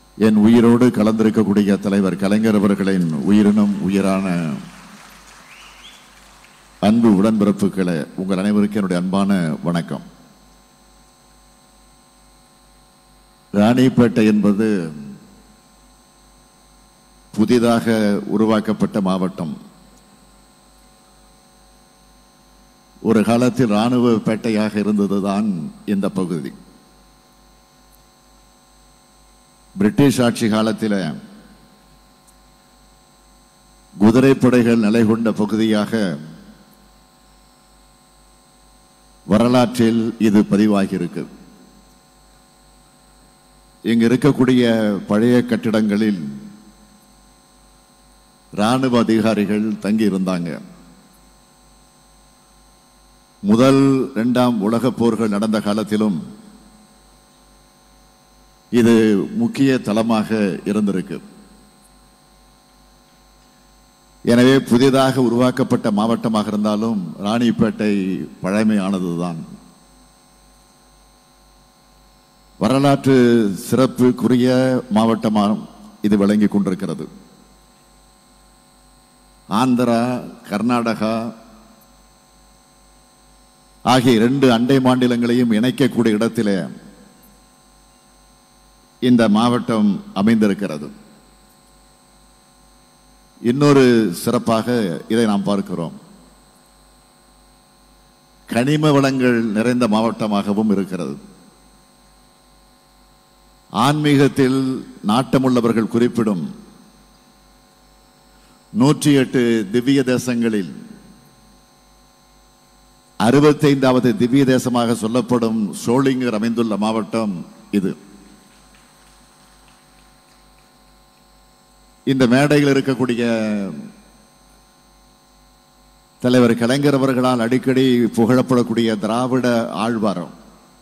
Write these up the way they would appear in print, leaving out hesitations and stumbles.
என் உயிரோடு கலந்திருக்கக்கூடிய தலைவர் கலைஞர் அவர்களின் உயிரினும் உயிரான அன்பு உடன்பிறப்புகளை உங்கள் அனைவருக்கும் என்னுடைய அன்பான வணக்கம். ராணிப்பேட்டை என்பது புதிதாக உருவாக்கப்பட்ட மாவட்டம். ஒரு காலத்தில் இராணுவ பேட்டையாக இருந்ததுதான் இந்த பகுதி. பிரிட்டிஷ் ஆட்சி காலத்தில் குதிரைப்படைகள் நிலை கொண்ட பகுதியாக வரலாற்றில் இது பதிவாகி இருக்கு. இங்கு இருக்கக்கூடிய பழைய கட்டிடங்களில் இராணுவ அதிகாரிகள் தங்கி இருந்தாங்க. முதல் இரண்டாம் உலகப் போர்கள் நடந்த காலத்திலும் இது முக்கிய தளமாக இருந்திருக்கு. எனவே புதிதாக உருவாக்கப்பட்ட மாவட்டமாக இருந்தாலும் ராணிப்பேட்டை பழமையானதுதான். வரலாற்று சிறப்புக்குரிய மாவட்டமாக இது விளங்கி கொண்டிருக்கிறது. ஆந்திரா, கர்நாடகா ஆகிய 2 அண்டை மாநிலங்களையும் இணைக்கக்கூடிய இடத்திலே இந்த மாவட்டம் அமைந்திருக்கிறது. இன்னொரு சிறப்பாக இதை நாம் பார்க்கிறோம். கனிம வளங்கள் நிறைந்த மாவட்டமாகவும் இருக்கிறது. ஆன்மீகத்தில் நாட்டமுள்ளவர்கள் குறிப்பிடும் 108 திவ்ய தேசங்களில் 65வது திவ்ய தேசமாக சொல்லப்படும் சோளிங்கர் அமைந்துள்ள மாவட்டம் இது. இந்த மேடையில் இருக்கக்கூடிய தலைவர் கலைஞர் அவர்களால் அடிக்கடி புகழப்படக்கூடிய திராவிட ஆழ்வாரம்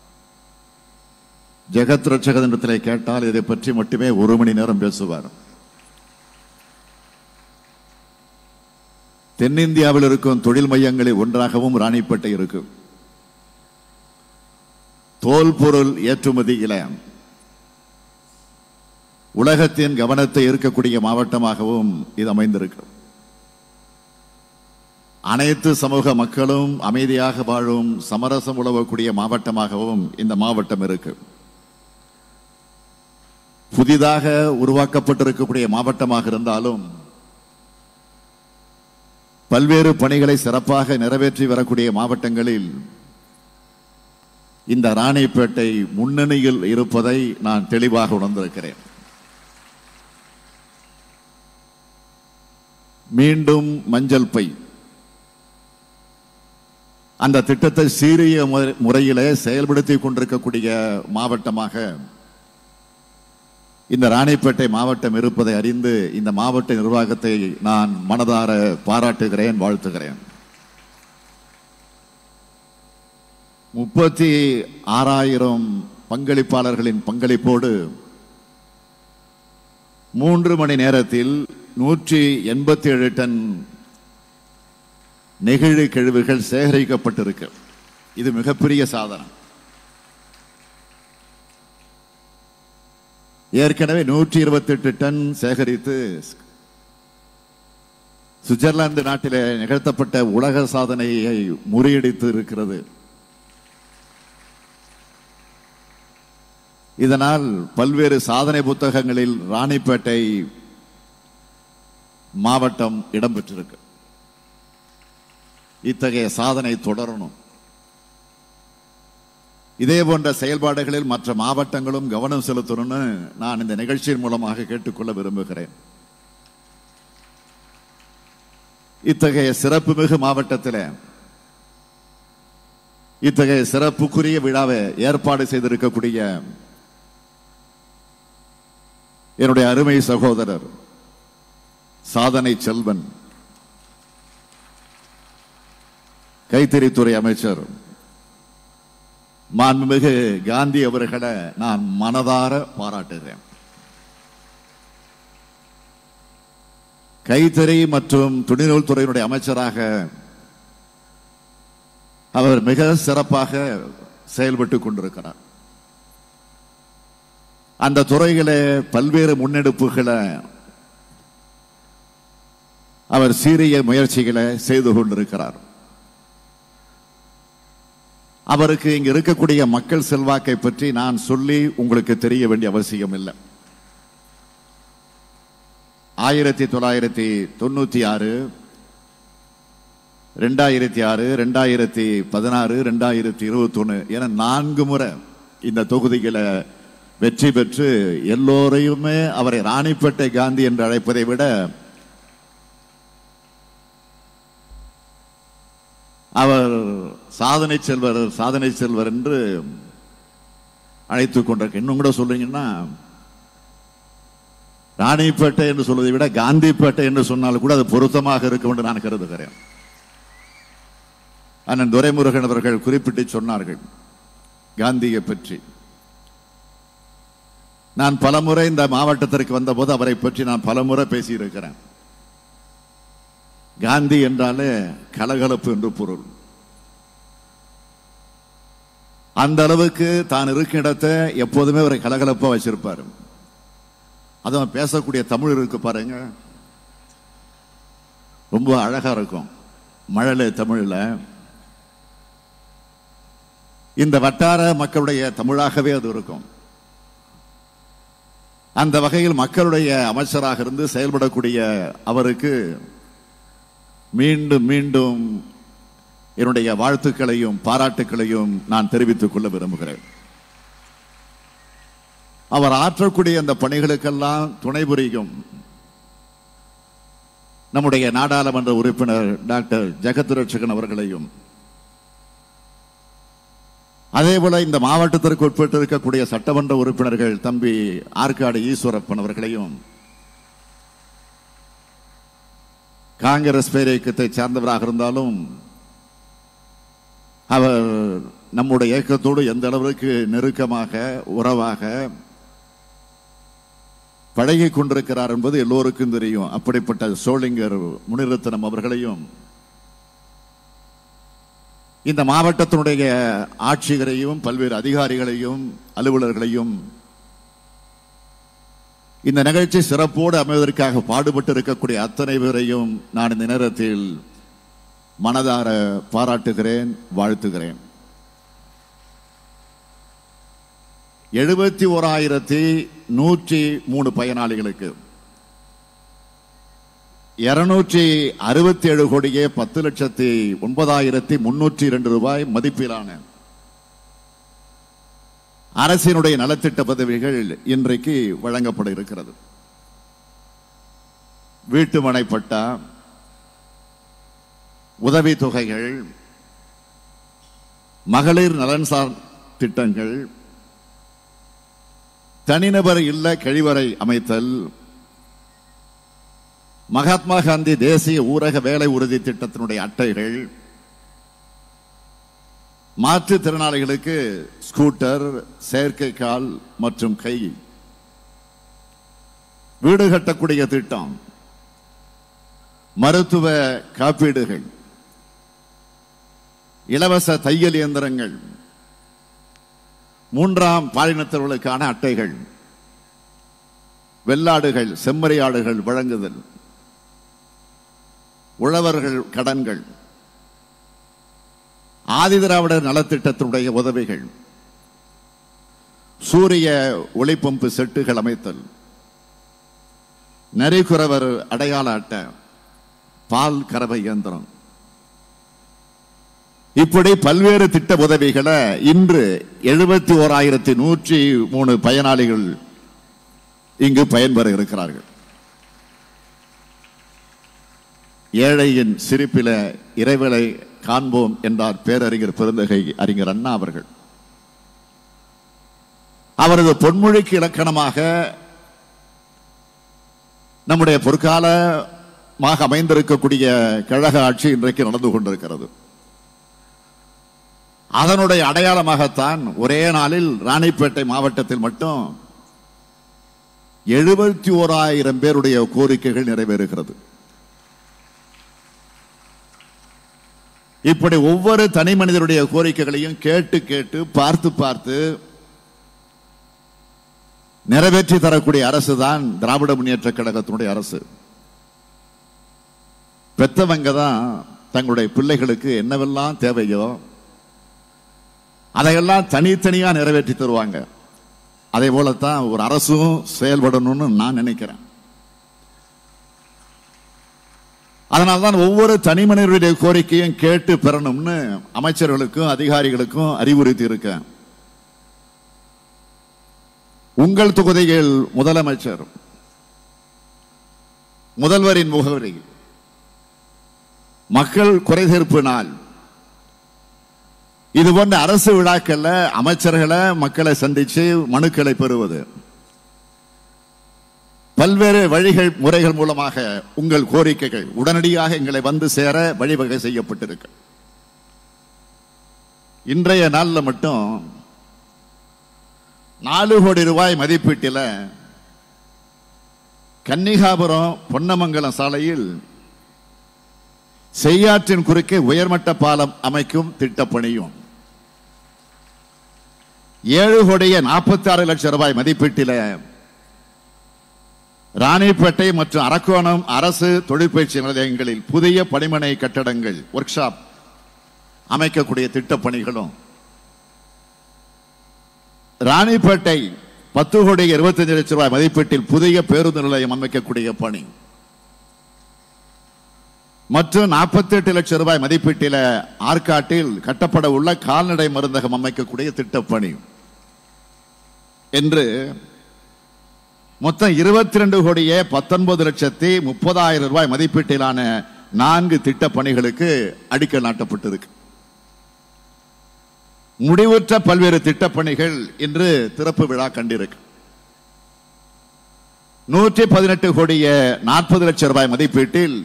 ஜெகத் ரட்சகத்திலே கேட்டால் இதை பற்றி மட்டுமே 1 மணி நேரம் பேசுவார். தென்னிந்தியாவில் இருக்கும் தொழில் மையங்களில் ஒன்றாகவும் ராணிப்பேட்டை இருக்கு. தோல் பொருள் ஏற்றுமதியில உலகத்தின் கவனத்தை ஈர்க்கக்கூடிய மாவட்டமாகவும் இது அமைந்திருக்கு. அனைத்து சமூக மக்களும் அமைதியாக வாழும் சமரசம் உழவக்கூடிய மாவட்டமாகவும் இந்த மாவட்டம் இருக்கு. புதிதாக உருவாக்கப்பட்டிருக்கக்கூடிய மாவட்டமாக இருந்தாலும் பல்வேறு பணிகளை சிறப்பாக நிறைவேற்றி வரக்கூடிய மாவட்டங்களில் இந்த ராணிப்பேட்டை முன்னணியில் இருப்பதை நான் தெளிவாக உணர்ந்திருக்கிறேன். மீண்டும் மஞ்சள் பை அந்த திட்டத்தை சீரிய முறையிலே செயல்படுத்திக் கொண்டிருக்கக்கூடிய மாவட்டமாக இந்த ராணிப்பேட்டை மாவட்டம் இருப்பதை அறிந்து இந்த மாவட்ட நிர்வாகத்தை நான் மனதார பாராட்டுகிறேன், வாழ்த்துகிறேன். 36,000 பங்களிப்பாளர்களின் பங்களிப்போடு 3 மணி நேரத்தில் 187 டன் நெகிழி கழிவுகள் சேகரிக்கப்பட்டிருக்கு. இது மிகப்பெரிய சாதனை. ஏற்கனவே 128 டன் சேகரித்து சுவிட்சர்லாந்து நாட்டிலே நிகழ்த்தப்பட்ட உலக சாதனையை முறியடித்து இருக்கிறது. இதனால் பல்வேறு சாதனை புத்தகங்களில் ராணிப்பேட்டை மாவட்டம் இடம்பெற்றிருக்கு. இத்தகைய சாதனை தொடரணும். இதே போன்ற செயல்பாடுகளில் மற்ற மாவட்டங்களும் கவனம் செலுத்தணும்னு நான் இந்த நிகழ்ச்சியின் மூலமாக கேட்டுக்கொள்ள விரும்புகிறேன். இத்தகைய சிறப்புமிகு மாவட்டத்தில் இத்தகைய சிறப்புக்குரிய விழாவை ஏற்பாடு செய்திருக்கக்கூடிய என்னுடைய அருமை சகோதரர் சாதனை செல்வன், கைத்தறித்துறை அமைச்சர் மாண்புமிகு காந்தி அவர்களை நான் மனதார பாராட்டுகிறேன். கைத்தறி மற்றும் துணிநூல் துறையினுடைய அமைச்சராக அவர் மிக சிறப்பாக செயல்பட்டுக் கொண்டிருக்கிறார். அந்த துறையிலே பல்வேறு முன்னெடுப்புகளை அவர் சீரிய முயற்சிகளை செய்து கொண்டிருக்கிறார். அவருக்கு இங்கு இருக்கக்கூடிய மக்கள் செல்வாக்கை பற்றி நான் சொல்லி உங்களுக்கு தெரிய வேண்டிய அவசியம் இல்லை. 1996, 2006, 2016, 2021 என 4 முறை இந்த தொகுதிகளை வெற்றி பெற்று எல்லோரையுமே அவரை ராணிப்பேட்டை காந்தி என்று அழைப்பதை விட அவர் சாதனை செல்வர் என்று அழைத்துக் கொண்டிருக்க. இன்னும் கூட சொல்றீங்கன்னா ராணிப்பேட்டை என்று சொல்வதை விட காந்திப்பேட்டை என்று சொன்னால் கூட அது பொருத்தமாக இருக்கும் என்று நான் கருதுகிறேன். அண்ணன் துரைமுருகன் அவர்கள் குறிப்பிட்டு சொன்னார்கள் காந்தியை பற்றி. நான் பலமுறை இந்த மாவட்டத்திற்கு வந்தபோது அவரை பற்றி நான் பலமுறை பேசியிருக்கிறேன். காந்தி என்றாலே கலகலப்பு என்று பொருள். அந்த அளவுக்கு தான் இருக்கும் இடத்தை எப்போதுமே ஒரு கலகலப்பா வச்சிருப்பாரு. அதுவும் பேசக்கூடிய தமிழ் இருக்கு பாருங்க, ரொம்ப அழகா இருக்கும். மழலை தமிழ்ல இந்த வட்டார மக்களுடைய தமிழாகவே அது இருக்கும். அந்த வகையில் மக்களுடைய அமைச்சராக இருந்து செயல்படக்கூடிய அவருக்கு மீண்டும் மீண்டும் என்னுடைய வாழ்த்துக்களையும் பாராட்டுக்களையும் நான் தெரிவித்துக் கொள்ள விரும்புகிறேன். அவர் ஆற்றக்கூடிய அந்த பணிகளுக்கெல்லாம் துணை புரியும் நம்முடைய நாடாளுமன்ற உறுப்பினர் டாக்டர் ஜெகத்ரட்சகன் அவர்களையும், அதேபோல இந்த மாவட்டத்திற்கு உட்பட்டு இருக்கக்கூடிய சட்டமன்ற உறுப்பினர்கள் தம்பி ஆற்காடு ஈஸ்வரப்பன் அவர்களையும், காங்கிரஸ் பேரியக்கத்தை சார்ந்தவராக இருந்தாலும் அவர் நம்முடைய இயக்கத்தோடு எந்த அளவிற்கு நெருக்கமாக உறவாக பழகி கொண்டிருக்கிறார் என்பது எல்லோருக்கும் தெரியும். அப்படிப்பட்ட சோளிங்கர் முனிரத்னம் அவர்களையும், இந்த மாவட்டத்தினுடைய ஆட்சியரையும் பல்வேறு அதிகாரிகளையும் அலுவலர்களையும் இந்த நிகழ்ச்சி சிறப்போடு அமைவதற்காக பாடுபட்டு இருக்கக்கூடிய அத்தனை பேரையும் நான் இந்த நேரத்தில் மனதார பாராட்டுகிறேன், வாழ்த்துகிறேன். 71,103 பயனாளிகளுக்கு 267 கோடியே 10,09,302 ரூபாய் மதிப்பிலான அரசினுடைய நலத்திட்ட பதவிகள் இன்றைக்கு வழங்கப்பட இருக்கிறது. வீட்டுமனை பட்டா, உதவி தொகைகள், மகளிர் நலன்சார் திட்டங்கள், தனிநபர் இல்ல கழிவறை அமைத்தல், மகாத்மா காந்தி தேசிய ஊரக வேலை உறுதி திட்டத்தினுடைய அட்டைகள், மாற்றுத்திறனாளிகளுக்கு ஸ்கூட்டர், செயற்கைக்கால் மற்றும் கை, வீடு கட்டக்கூடிய திட்டம், மருத்துவ காப்பீடுகள், இலவச தையல் இயந்திரங்கள், 3ஆம் பாலினத்தவர்களுக்கான அட்டைகள், வெள்ளாடுகள், செம்மறியாடுகள் வழங்குதல், உழவர்கள் கடன்கள், ஆதிதிராவிடர் நலத்திட்டத்தினுடைய உதவிகள், சூரிய ஒளிப்பம்பு செட்டுகள் அமைத்தல், நரிக்குறவர் அடையாள அட்டை, பால் கறவை இயந்திரம், இப்படி பல்வேறு திட்ட உதவிகளை இன்று 71,103 பயனாளிகள் இங்கு பயன்பெற இருக்கிறார்கள். ஏழையின் சிரிப்பில இறைவனை காண்போம் என்றார் பேரறிஞர் பெருந்தகை அறிஞர் அண்ணா அவர்கள். அவரது பொன்மொழிக்கு இலக்கணமாக நம்முடைய பொற்காலமாக அமைந்திருக்கக்கூடிய கழக ஆட்சி இன்றைக்கு நடந்து கொண்டிருக்கிறது. அதனுடைய அடையாளமாகத்தான் ஒரே நாளில் ராணிப்பேட்டை மாவட்டத்தில் மட்டும் 71,000 பேருடைய கோரிக்கைகள் நிறைவேறுகிறது. இப்படி ஒவ்வொரு தனி மனிதருடைய கோரிக்கைகளையும் கேட்டு கேட்டு பார்த்து பார்த்து நிறைவேற்றி தரக்கூடிய அரசு தான் திராவிட முன்னேற்ற கழகத்தினுடைய அரசு. பெத்தவங்க தான் தங்களுடைய பிள்ளைகளுக்கு என்னவெல்லாம் தேவையோ அதையெல்லாம் தனித்தனியா நிறைவேற்றி தருவாங்க. அதே போலத்தான் ஒரு அரசும் செயல்படணும்னு நான் நினைக்கிறேன். அதனால்தான் ஒவ்வொரு தனி மனிதனுடைய கோரிக்கையும் கேட்டு பெறணும்னு அமைச்சர்களுக்கும் அதிகாரிகளுக்கும் அறிவுறுத்தி இருக்கேன். உங்கள் தொகுதியில் முதலமைச்சர், முதல்வரின் முகவரி, மக்கள் குறைதீர்ப்பு நாள், இது போன்ற அரசு விழாக்கள்ல அமைச்சர்களை மக்களை சந்திச்சு மனுக்களை பெறுவது, பல்வேறு வழிகள் முறைகள் மூலமாக உங்கள் கோரிக்கைகள் உடனடியாக எங்களை வந்து சேர வழிவகை செய்யப்பட்டிருக்கு. இன்றைய நாளில் மட்டும் 4 கோடி ரூபாய் மதிப்பீட்டில் கன்னிகாபுரம் பொன்னமங்கலம் சாலையில் செய்யாற்றின் குறுக்கே உயர்மட்ட பாலம் அமைக்கும் திட்டப்பணியும் 7 கோடியே 46 லட்சம் ரூபாய் மதிப்பீட்டில் ராணிப்பேட்டை மற்றும் அரக்கோணம் அரசு தொழிற்பயிற்சி நிலையங்களில் புதிய பணிமனை கட்டடங்கள் ஒர்க் ஷாப் அமைக்கக்கூடிய திட்டப்பணிகளும், ராணிப்பேட்டை 10 கோடி 25 லட்சம் ரூபாய் மதிப்பீட்டில் புதிய பேருந்து நிலையம் அமைக்கக்கூடிய பணி மற்றும் 48 லட்சம் ரூபாய் மதிப்பீட்டில் ஆற்காட்டில் கட்டப்பட உள்ள கால்நடை மருந்தகம் அமைக்கக்கூடிய திட்டப்பணி என்று மொத்தம் 22 கோடியே 19 லட்சத்தி 30,000 ரூபாய் மதிப்பீட்டிலான 4 திட்டப்பணிகளுக்கு அடிக்கல் நாட்டப்பட்டிருக்கு. முடிவுற்ற பல்வேறு திட்டப்பணிகள் இன்று திறப்பு விழா கண்டிருக்கு. 118 கோடியே 40 லட்சம் ரூபாய் மதிப்பீட்டில்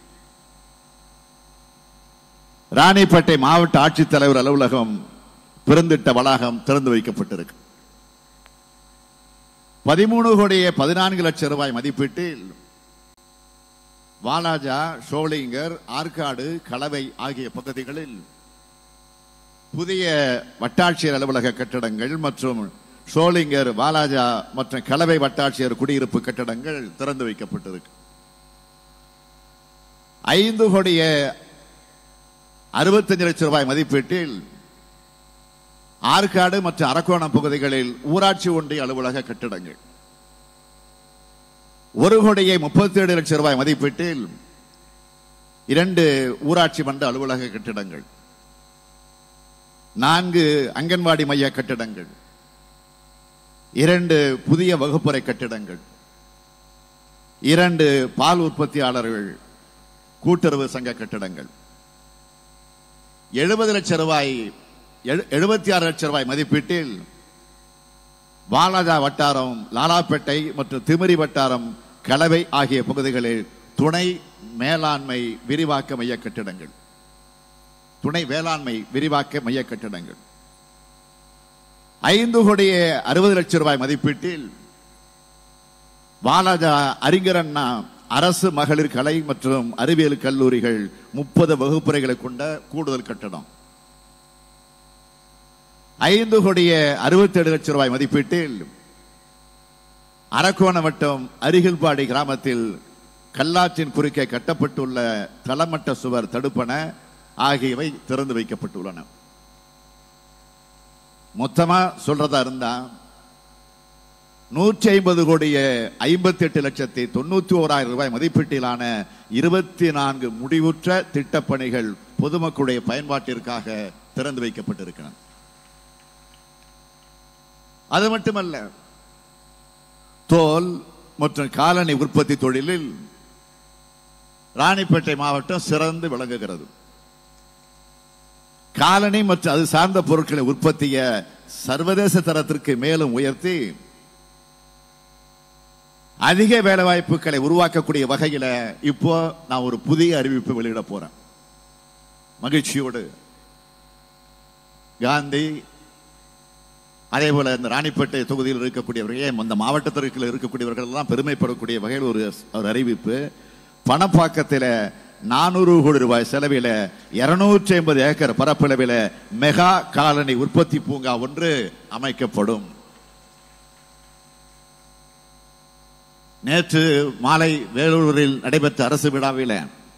ராணிப்பேட்டை மாவட்ட ஆட்சித்தலைவர் அலுவலகம் பெருந்திட்ட வளாகம் திறந்து வைக்கப்பட்டிருக்கு. 13 கோடியே 14 லட்சம் ரூபாய் மதிப்பீட்டில் வாலாஜா, ஷோலிங்கர், ஆற்காடு, கலவை ஆகிய பகுதிகளில் புதிய வட்டாட்சியர் அலுவலக கட்டடங்கள் மற்றும் ஷோலிங்கர், வாலாஜா மற்றும் கலவை வட்டாட்சியர் குடியிருப்பு கட்டடங்கள் திறந்து வைக்கப்பட்டிருக்கு. 5 கோடியே 65 லட்சம் ரூபாய் மதிப்பீட்டில் ஆற்காடு மற்றும் அரக்கோணம் பகுதிகளில் ஊராட்சி ஒன்றிய அலுவலக கட்டிடங்கள், 1 கோடியே 37 லட்சம் ரூபாய் மதிப்பீட்டில் 2 ஊராட்சி மன்ற அலுவலக கட்டிடங்கள், 4 அங்கன்வாடி மைய கட்டிடங்கள், 2 புதிய வகுப்பறை கட்டிடங்கள், 2 பால் உற்பத்தியாளர்கள் கூட்டுறவு சங்க கட்டிடங்கள், 76 லட்சம் ரூபாய் மதிப்பீட்டில் வாலாஜா வட்டாரம், லாலாப்பேட்டை மற்றும் திமிரி வட்டாரம், கலவை ஆகிய பகுதிகளில் துணை மேலாண்மை விரிவாக்க மைய கட்டிடங்கள், துணை வேளாண்மை விரிவாக்க மைய கட்டிடங்கள், 5 கோடியே 60 லட்சம் ரூபாய் மதிப்பீட்டில் வாலாஜா அறிஞர் அண்ணா அரசு மகளிர் கலை மற்றும் அறிவியல் கல்லூரிகள் 30 வகுப்பறைகளை கொண்ட கூடுதல் கட்டடம், 5 கோடியே 67 லட்சம் ரூபாய் மதிப்பீட்டில் அரக்கோணம் வட்டம் அரிகில்பாடி கிராமத்தில் கல்லாற்றின் குறுக்கே கட்டப்பட்டுள்ள தளமட்ட சுவர் தடுப்பன ஆகியவை திறந்து வைக்கப்பட்டுள்ளன. மொத்தமா சொல்றதா இருந்தா 150 கோடியே 58 லட்சத்தி 91,000 ரூபாய் மதிப்பீட்டிலான 24 முடிவுற்ற திட்டப்பணிகள் பொதுமக்களுடைய பயன்பாட்டிற்காக திறந்து வைக்கப்பட்டிருக்கிறது. அது மட்டுமல்ல, தோல் மற்றும் காலணி உற்பத்தி தொழிலில் ராணிப்பேட்டை மாவட்டம் சிறந்து விளங்குகிறது. காலணி மற்றும் அது சார்ந்த பொருட்களை உற்பத்தியை சர்வதேச தரத்திற்கு மேலும் உயர்த்தி அதிக வேலை வாய்ப்புகளை உருவாக்கக்கூடிய வகையில் இப்போ நான் ஒரு புதிய அறிவிப்பு வெளியிட போறேன். மகிழ்ச்சியோடு காந்தி, அதே போல இந்த ராணிப்பேட்டை தொகுதியில் இருக்கக்கூடியவர்கள், அந்த மாவட்டத்திற்கு இருக்கக்கூடியவர்கள் எல்லாம் பெருமைப்படக்கூடிய வகையில் ஒரு அறிவிப்பு. பணப்பாக்கத்தில் 400 கோடி ரூபாய் செலவில் 250 ஏக்கர் பரப்பளவில் மெகா காலனி உற்பத்தி பூங்கா ஒன்று அமைக்கப்படும். நேற்று மாலை வேலூரில் நடைபெற்ற அரசு விழாவில்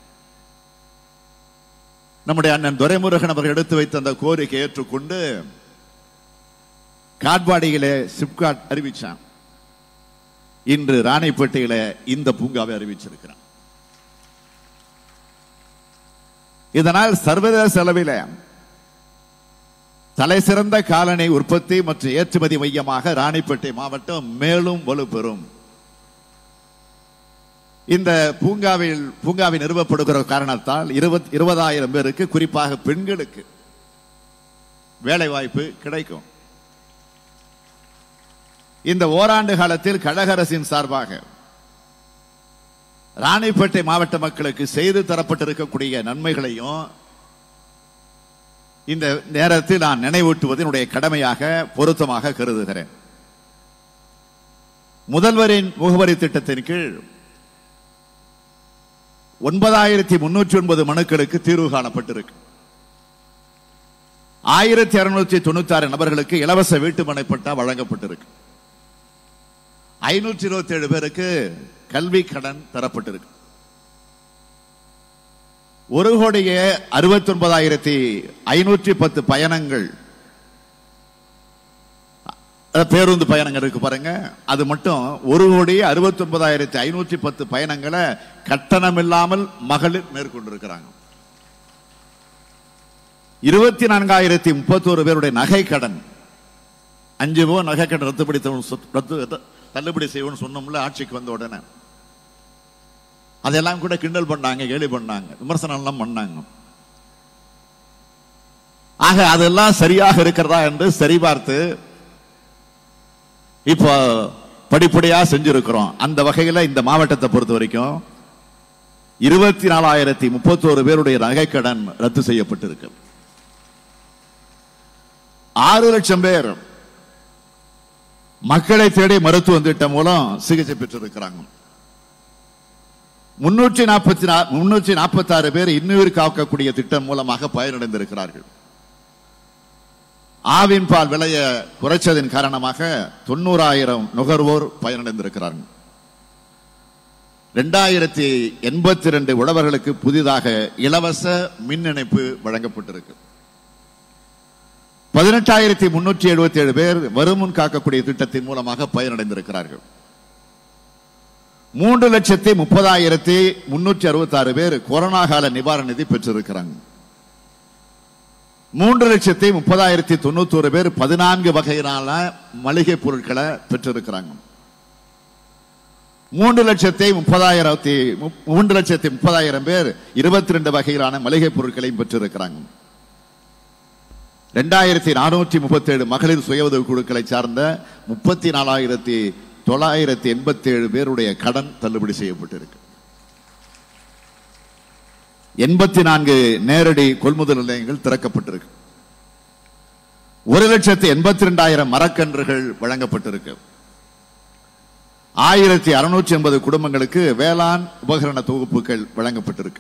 நம்முடைய அண்ணன் துரைமுருகன் அவர்கள் எடுத்து வைத்த அந்த கோரிக்கை ஏற்றுக்கொண்டு காட்பாடியிலே சிப்காட் அறிவிச்சான். இன்று ராணிப்பேட்டையில இந்த பூங்காவை அறிவிச்சிருக்கிறான். இதனால் சர்வதேச அளவில் தலை சிறந்த காலணி உற்பத்தி மற்றும் ஏற்றுமதி மையமாக ராணிப்பேட்டை மாவட்டம் மேலும் வலுப்பெறும். இந்த பூங்காவில் நிறுவப்படுகிற காரணத்தால் 20,000 பேருக்கு, குறிப்பாக பெண்களுக்கு வேலை வாய்ப்பு கிடைக்கும். இந்த ஓராண்டு காலத்தில் கழக அரசின் சார்பாக ராணிப்பேட்டை மாவட்ட மக்களுக்கு செய்து தரப்பட்டிருக்கக்கூடிய நன்மைகளையும் இந்த நேரத்தில் நான் நினைவூட்டுவது என்னுடைய கடமையாக பொருத்தமாக கருதுகிறேன். முதல்வரின் முகவரி திட்டத்தின் கீழ் 9,309 மனுக்களுக்கு தீர்வு காணப்பட்டிருக்கு. 1,696 நபர்களுக்கு இலவச வீட்டுமனை பட்டா வழங்கப்பட்டிருக்கு. 527 பேருக்கு கல்வி கடன் தரப்பட்டிருக்கு. 1,69,510 பயணங்கள், பேருந்து பயணங்கள் இருக்கு பாருங்க, அது மட்டும் 1,69,510 பயணங்களை கட்டணம் இல்லாமல் மகளிர் மேற்கொண்டிருக்கிறாங்க. 24,031 பேருடைய நகை கடன், 5 பவுன் நகை கடன் தள்ளுபடி செய்வோம்னு சொன்னோம்ல ஆட்சிக்கு வந்த உடனே. அதெல்லாம் கூட கிண்டல் பண்ணாங்க, கேலி பண்ணாங்க, விமர்சனம் எல்லாம் பண்ணாங்க. ஆக அதெல்லாம் சரியாக இருக்கிறதா என்று சரிபார்த்து இப்போ படிப்படியா செஞ்சிருக்கிறோம். அந்த வகையில இந்த மாவட்டத்தை பொறுத்த வரைக்கும் 24,031 பேருடைய நகைக்கடன் ரத்து செய்யப்பட்டிருக்கு. 6 லட்சம் பேர் மக்களை தேடி மருத்துவ திட்டம் மூலம் சிகிச்சை பெற்றிருக்கிறாங்க. 346 பேர் இன்னுயிர் காக்கக்கூடிய திட்டம் மூலமாக பயனடைந்திருக்கிறார்கள். ஆவின் பால் விலையை குறைச்சதின் காரணமாக 90,000 நுகர்வோர் பயனடைந்திருக்கிறார்கள். 2,082 உழவர்களுக்கு புதிதாக இலவச மின் இணைப்பு வழங்கப்பட்டிருக்கு. 18,377 பேர் வருமுன் காக்கக்கூடிய திட்டத்தின் மூலமாக பயனடைந்திருக்கிறார்கள். 3,30,366 பேர் கொரோனா கால நிவாரண நிதி பெற்றிருக்கிறாங்க. 3,30,91 பேர் 14 வகையிலான மளிகை பொருட்களை பெற்றிருக்கிறாங்க. 3,30,000 பேர் 22 வகையிலான மளிகை பொருட்களையும் பெற்றிருக்கிறாங்க. 2,437 மகளிர் சுய உதவி குழுக்களை சார்ந்த 34,987 பேருடைய கடன் தள்ளுபடி செய்யப்பட்டிருக்கு. 84 நேரடி கொள்முதல் நிலையங்கள் திறக்கப்பட்டிருக்கு. 1,82,000 மரக்கன்றுகள் வழங்கப்பட்டிருக்கு. 1,680 குடும்பங்களுக்கு வேளாண் உபகரண தொகுப்புகள் வழங்கப்பட்டிருக்கு.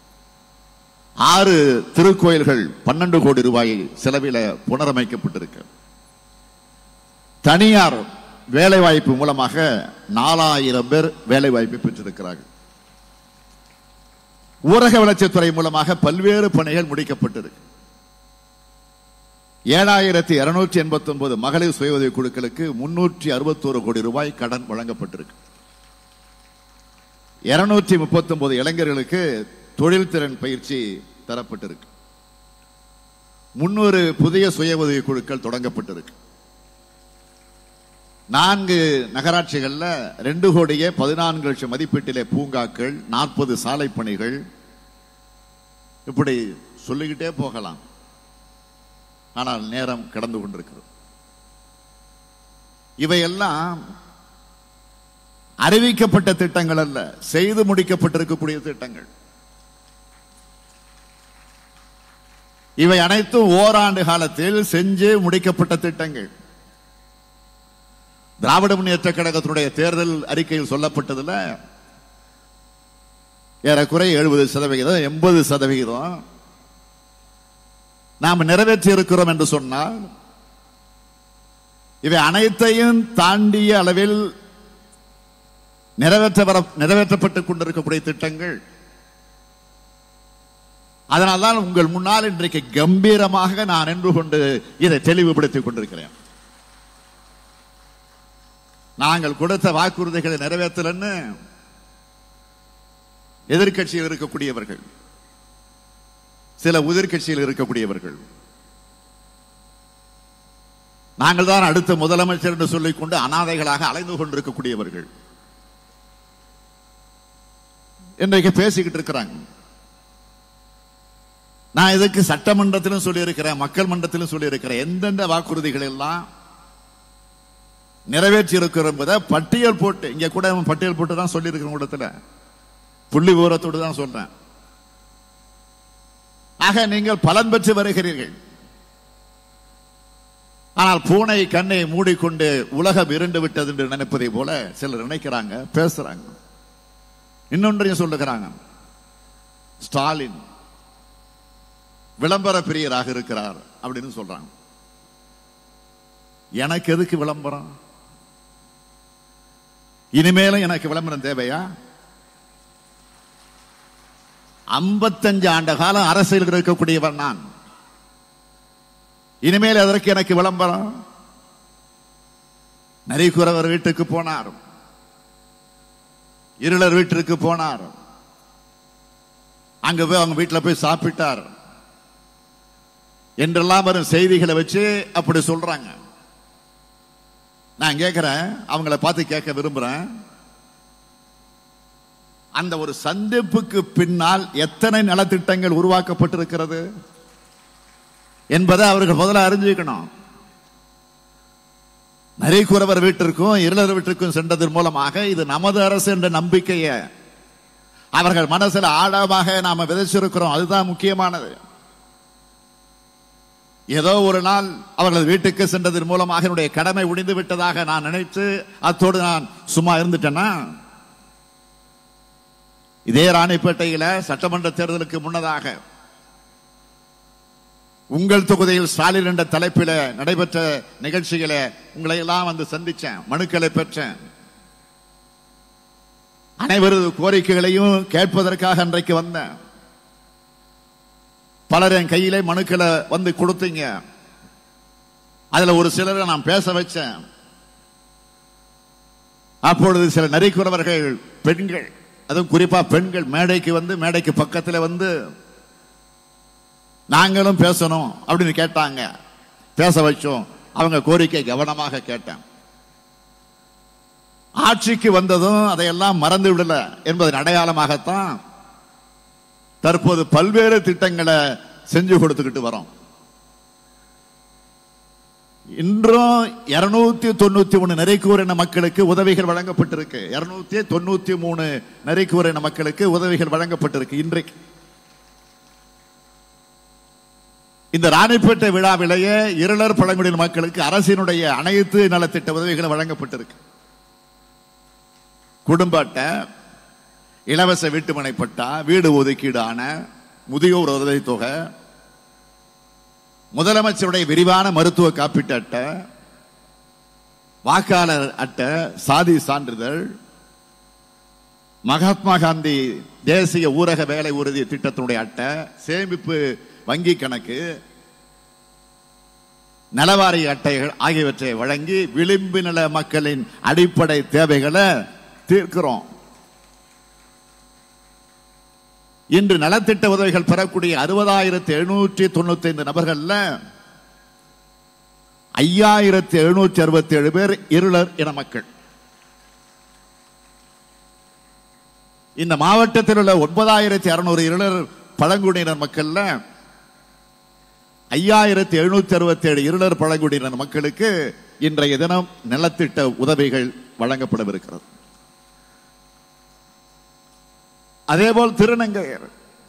6 திருக்கோயில்கள் 12 கோடி ரூபாய் செலவில் புனரமைக்கப்பட்டிருக்கு. தனியார் வேலைவாய்ப்பு மூலமாக 4,000 பேர் வேலைவாய்ப்பு பெற்றிருக்கிறார்கள். ஊரக வளர்ச்சித்துறை மூலமாக பல்வேறு பணிகள் முடிக்கப்பட்டிருக்கு. 7,289 மகளிர் சுய உதவி குழுக்களுக்கு 361 கோடி ரூபாய் கடன் வழங்கப்பட்டிருக்கு. 239 இளைஞர்களுக்கு தொழில் திறன் பயிற்சி தரப்பட்டிருக்கு. 300 புதிய சுய உதவி குழுக்கள் தொடங்கப்பட்டிருக்கு. 4 நகராட்சிகள்ல 2,14,00,000 மதிப்பீட்டிலே பூங்காக்கள், 40 சாலை பணிகள், இப்படி சொல்லிக்கிட்டே போகலாம். ஆனால் நேரம் கடந்து கொண்டிருக்கிறது. இவையெல்லாம் அறிவிக்கப்பட்ட திட்டங்கள் அல்ல, செய்து முடிக்கப்பட்டிருக்கக்கூடிய திட்டங்கள். இவை அனைத்தும் ஓராண்டு காலத்தில் செஞ்சு முடிக்கப்பட்ட திட்டங்கள். திராவிட முன்னேற்ற கழகத்தினுடைய தேர்தல் அறிக்கையில் சொல்லப்பட்டதுல ஏறக்குறைய 70%, 80% நாம் நிறைவேற்றி இருக்கிறோம் என்று சொன்னால், இவை அனைத்தையும் தாண்டிய அளவில் நிறைவேற்றப்பட்டுக் கொண்டிருக்கக்கூடிய திட்டங்கள். அதனால்தான் உங்கள் முன்னால் இன்றைக்கு கம்பீரமாக நான் நின்று கொண்டு இதை தெளிவுபடுத்திக் கொண்டிருக்கிறேன். நாங்கள் கொடுத்த வாக்குறுதிகளை நிறைவேற்றலன்னு எதிர்கட்சியில் இருக்கக்கூடியவர்கள், சில எதிர்கட்சியில் இருக்கக்கூடியவர்கள், நாங்கள் தான் அடுத்த முதலமைச்சர் என்று சொல்லிக்கொண்டு அனாதைகளாக அலைந்து கொண்டிருக்கக்கூடியவர்கள் இன்றைக்கு பேசிக்கிட்டு இருக்கிறாங்க. நான் இதுக்கு சட்டமன்றத்திலும் சொல்லியிருக்கிறேன், மக்கள் மன்றத்திலும் சொல்லியிருக்கிறேன். எந்தெந்த வாக்குறுதிகள் எல்லாம் நிறைவேற்றி இருக்கிறோம் பட்டியல் போட்டு, இங்க கூட பட்டியல் போட்டு தான் சொல்லியிருக்கிற கூடத்துல புள்ளி விவரத்தோடு தான் சொல்றேன். ஆக நீங்கள் பலன் பெற்று வருகிறீர்கள். ஆனால் பூனை கண்ணை மூடிக்கொண்டு உலகம் இருண்டு விட்டது என்று நினைப்பதை போல சிலர் நினைக்கிறாங்க, பேசுறாங்க. இன்னொன்றையும் சொல்லுகிறாங்க, ஸ்டாலின் விளம்பர பிரியராக இருக்கிறார் அப்படின்னு சொல்றாங்க. எனக்கு எதுக்கு விளம்பரம்? இனிமேலும் எனக்கு விளம்பரம் தேவையா? 55 ஆண்டு காலம் அரசியல் இருக்கக்கூடியவர் நான். இனிமேல் அதற்கு எனக்கு விளம்பரம்? நரிக்குறவர் வீட்டுக்கு போனார், இருளர் வீட்டிற்கு போனார், அங்க போய் அவங்க வீட்டில் போய் சாப்பிட்டார் என்றெல்லாம் வரும் செய்திகளை வச்சு அப்படி சொல்றாங்க. நான் கேட்கிறேன், அவங்கள பார்த்து கேட்க விரும்புறேன், அந்த ஒரு சந்திப்புக்கு பின்னால் எத்தனை நலத்திட்டங்கள் உருவாக்கப்பட்டிருக்கிறது என்பதை அவர்கள் முதல்ல அறிஞ்சுக்கணும். நரிக்குறவர் வீட்டிற்கும் இருளர் வீட்டிற்கும் சென்றதன் மூலமாக இது நமது அரசு என்ற நம்பிக்கையை அவர்கள் மனசில் ஆழமாக நாம விதைச்சிருக்கிறோம். அதுதான் முக்கியமானது. ஏதோ ஒரு நாள் அவர்கள் வீட்டுக்கு சென்றதன் மூலமாக என்னுடைய கடமை முடிந்து விட்டதாக நான் நினைத்து அத்தோடு நான் சும்மா இருந்துட்டேன்னா, இதே ராணிப்பேட்டையில சட்டமன்ற தேர்தலுக்கு முன்னதாக உங்கள் தொகுதியில் ஸ்டாலின் என்ற தலைப்பில் நடைபெற்ற நிகழ்ச்சிகளை உங்களை எல்லாம் வந்து சந்திச்சேன், மனுக்களை பெற்றேன். அனைவரது கோரிக்கைகளையும் கேட்பதற்காக அன்றைக்கு வந்தேன். பலர் என் கையிலே மனுக்களை வந்து கொடுத்தீங்க. அதுல ஒரு சிலரை நான் பேச வச்சேன். அப்பொழுது சில நரிக்குறவர்கள் பெண்கள், அதுவும் குறிப்பா பெண்கள் மேடைக்கு வந்து, மேடைக்கு பக்கத்தில் வந்து நாங்களும் பேசணும் அப்படின்னு கேட்டாங்க. பேச வச்சோம். அவங்க கோரிக்கை கவனமாக கேட்டேன். ஆட்சிக்கு வந்ததும் அதையெல்லாம் மறந்து விடல என்பதன் அடையாளமாகத்தான் தற்போது பல்வேறு திட்டங்களை செஞ்சு கொடுத்துக்கிட்டு வரோம். இன்றும் 293 நரிக்கூரின மக்களுக்கு உதவிகள் வழங்கப்பட்டிருக்கு. 293 நரிக்கூரின மக்களுக்கு உதவிகள் வழங்கப்பட்டிருக்கு. இன்றைக்கு இந்த ராணிப்பேட்டை விழாவிலேயே இருளர் பழங்குடியின மக்களுக்கு அரசினுடைய அனைத்து நலத்திட்ட உதவிகள் வழங்கப்பட்டிருக்கு. குடும்ப அட்டை, இலவச வீட்டுமனை பட்டா, வீடு ஒதுக்கீடு ஆன, முதியோர் உதவி தொகை, முதலமைச்சருடைய விரிவான மருத்துவ காப்பீட்டு அட்டை, வாக்காளர் அட்டை, சாதி சான்றிதழ், மகாத்மா காந்தி தேசிய ஊரக வேலை உறுதி திட்டத்தினுடைய அட்டை, சேமிப்பு வங்கி கணக்கு, நலவாரி அட்டைகள் ஆகியவற்றை வழங்கி விளிம்பு நில மக்களின் அடிப்படை தேவைகளை தீர்க்கிறோம். இன்று நலத்திட்ட உதவிகள் பெறக்கூடிய 60,795 நபர்கள்ல 5,767 பேர் இருளர் இன மக்கள். இந்த மாவட்டத்தில் உள்ள 9,600 இருளர் பழங்குடியினர் மக்கள்ல 5,767 இருளர் பழங்குடியினர் மக்களுக்கு இன்றைய தினம் நலத்திட்ட உதவிகள் வழங்கப்படவிருக்கிறது. அதேபோல் திருநங்கையர்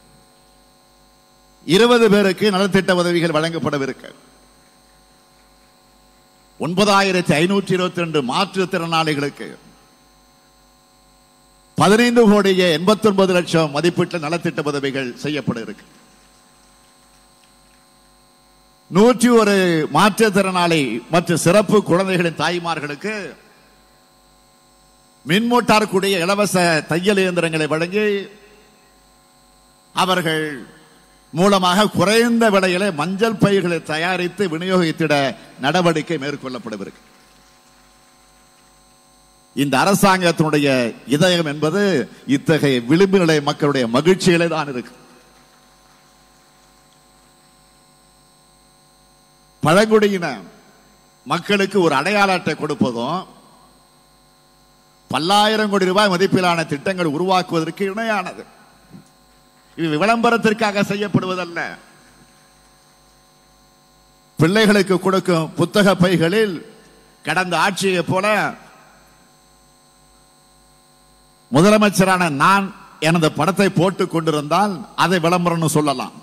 20 பேருக்கு நலத்திட்ட உதவிகள் வழங்கப்படவிருக்க, 9,522 மாற்றுத்திறனாளிகளுக்கு 15,89,00,000 மதிப்பீட்டில் நலத்திட்ட உதவிகள் செய்யப்பட இருக்கு. 101 மாற்றுத்திறனாளி மற்றும் சிறப்பு குழந்தைகளின் தாய்மார்களுக்கு மின்மோட்டார் கூடிய இலவச தையல் இயந்திரங்களை வழங்கி அவர்கள் மூலமாக குறைந்த விலையிலே மஞ்சள் பைகளை தயாரித்து விநியோகித்திட நடவடிக்கை மேற்கொள்ளப்படுகிறது. இந்த அரசாங்கத்தினுடைய இதயம் என்பது இத்தகைய விளிம்பு நிலை மக்களுடைய மகிழ்ச்சியிலே தான் இருக்கு. பழங்குடியின மக்களுக்கு ஒரு அடையாள அட்டை கொடுப்பதும் பல்லாயிரம் கோடி ரூபாய் மதிப்பிலான திட்டங்கள் உருவாக்குவதற்கு இணையானது. இது விளம்பரத்திற்காக செய்யப்படுவதல்ல. பிள்ளைகளுக்கு கொடுக்கும் புத்தக பைகளில் கடந்த ஆட்சியை போல முதலமைச்சரான நான் எனது படத்தை போட்டுக் கொண்டிருந்தால் அதை விளம்பரம் சொல்லலாம்.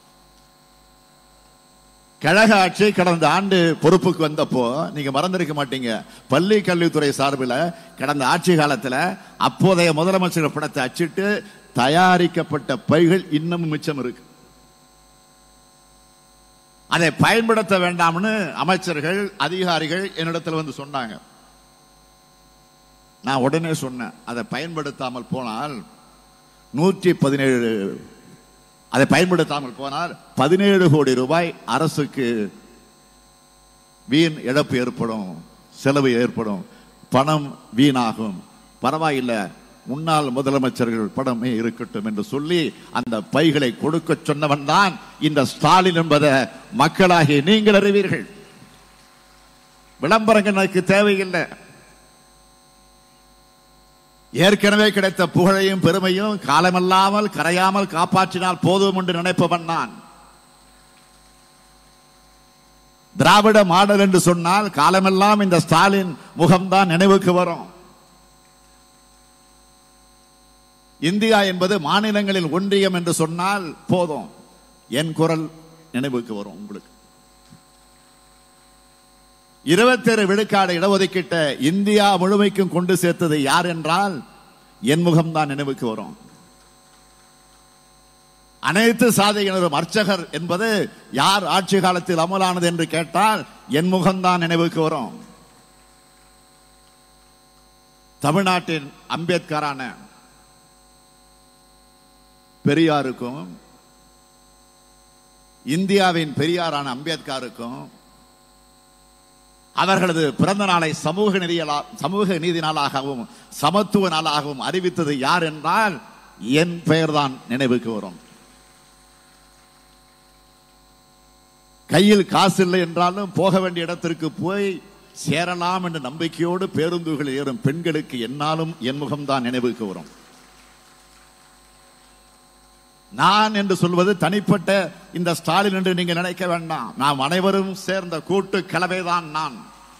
கழக ஆட்சி கடந்த ஆண்டு பொறுப்புக்கு வந்தப்போ நீங்க மறந்திருக்க மாட்டீங்க, பள்ளி கல்வித்துறை சார்பில் கடந்த ஆட்சி காலத்தில் அப்போதைய முதலமைச்சர் படத்தை அச்சிட்டு தயாரிக்கப்பட்ட பைகள் இன்னமும் மிச்சம் இருக்கு. அதை பயன்படுத்த வேண்டாம்னு அமைச்சர்கள் அதிகாரிகள் என்னிடத்தில் வந்து சொன்னாங்க. நான் உடனே சொன்னேன், அதை பயன்படுத்தாமல் போனால் 17 கோடி ரூபாய் அரசுக்கு வீண் இழப்பு ஏற்படும், செலவு ஏற்படும், பணம் வீணாகும். பரவாயில்லை, முன்னாள் முதலமைச்சர்கள் படமே இருக்கட்டும் என்று சொல்லி அந்த பைகளை கொடுக்க சொன்னவன் தான் இந்த ஸ்டாலின் என்பதை மக்களாகி நீங்கள் அறிவீர்கள். விளம்பரங்கள் எனக்கு தேவையில்லை. ஏற்கனவே கிடைத்த புகழையும் பெருமையும் காலமல்லாமல் கரையாமல் காப்பாற்றினால் போதும் என்று நினைப்பவன் நான். திராவிட மாடல் என்று சொன்னால் காலமெல்லாம் இந்த ஸ்டாலின் முகம்தான் நினைவுக்கு வரும். இந்தியா என்பது மாநிலங்களில் ஒன்றியம் என்று சொன்னால் போதும், என் குரல் நினைவுக்கு வரும். உங்களுக்கு 27 விழுக்காடு இடஒதுக்கீட்ட இந்தியா முழுமைக்கும் கொண்டு சேர்த்தது யார் என்றால் என் முகம்தான் நினைவுக்கு வரும். அனைத்து சாதியினரும் அர்ச்சகர் என்பது யார் ஆட்சி காலத்தில் அமலானது என்று கேட்டால் என் முகம்தான் நினைவுக்கு வரும். தமிழ்நாட்டின் அம்பேத்கரான பெரியாருக்கும் இந்தியாவின் பெரியாரான அம்பேத்கருக்கும் அவர்களது பிறந்த நாளை சமூக நீதி நாளாகவும் சமத்துவ நாளாகவும் அறிவித்தது யார் என்றால் என் பெயர்தான் நினைவுக்கு வரும். கையில் காசு இல்லை என்றாலும் போக வேண்டிய இடத்திற்கு போய் சேரலாம் என்ற நம்பிக்கையோடு பேருந்துகளில் ஏறும் பெண்களுக்கு என்னாலும் என் முகம்தான் நினைவுக்கு வரும். நான் என்று சொல்வது தனிப்பட்ட இந்த ஸ்டாலின் என்று நீங்கள் நினைக்க வேண்டாம். நாம் அனைவரும் சேர்ந்த கூட்டு கலவைதான் நான்.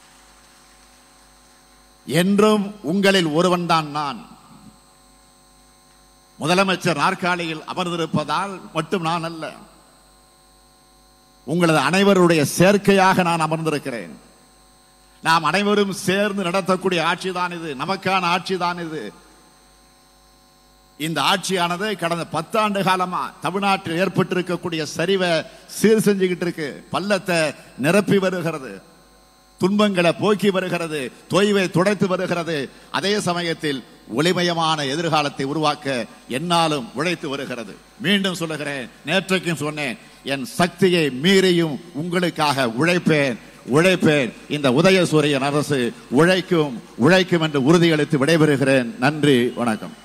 என்றும் உங்களில் ஒருவன் தான் நான். முதலமைச்சர் நாற்காலியில் அமர்ந்திருப்பதால் மட்டும் நான் அல்ல, உங்களது அனைவருடைய சேர்க்கையாக நான் அமர்ந்திருக்கிறேன். நாம் அனைவரும் சேர்ந்து நடத்தக்கூடிய ஆட்சி தான் இது, நமக்கான ஆட்சி தான் இது. இந்த ஆட்சியானது கடந்த 10 ஆண்டு காலமா தமிழ்நாட்டில் ஏற்பட்டிருக்கக்கூடிய சரிவை சீர் செஞ்சுக்கிட்டு இருக்கு. பள்ளத்தை நிரப்பி வருகிறது, துன்பங்களை போக்கி வருகிறது, தொய்வை துடைத்து வருகிறது. அதே சமயத்தில் ஒளிமயமான எதிர்காலத்தை உருவாக்க என்னாலும் உழைத்து வருகிறது. மீண்டும் சொல்லுகிறேன், நேற்றைக்கும் சொன்னேன், என் சக்தியை மீறியும் உங்களுக்காக உழைப்பேன். இந்த உதயசூரியன் அரசு உழைக்கும் என்று உறுதியளித்து விடைபெறுகிறேன். நன்றி, வணக்கம்.